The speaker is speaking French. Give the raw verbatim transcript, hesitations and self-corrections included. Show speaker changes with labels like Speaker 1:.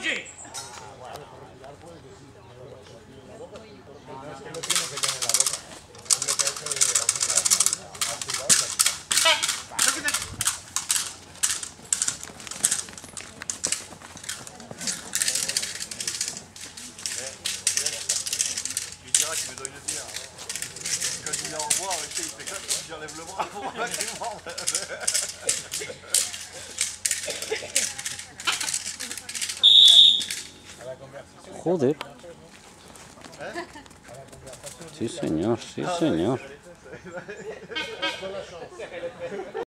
Speaker 1: Oye.
Speaker 2: Tu me dois une bière. Quand je viens en revoir, il fait comme si j'enlève le bras pour pas qu'il m'en
Speaker 3: Joder. Sí, señor, sí, señor.